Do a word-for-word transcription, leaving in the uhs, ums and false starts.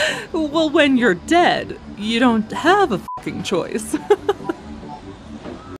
Well, when you're dead, you don't have a fucking choice.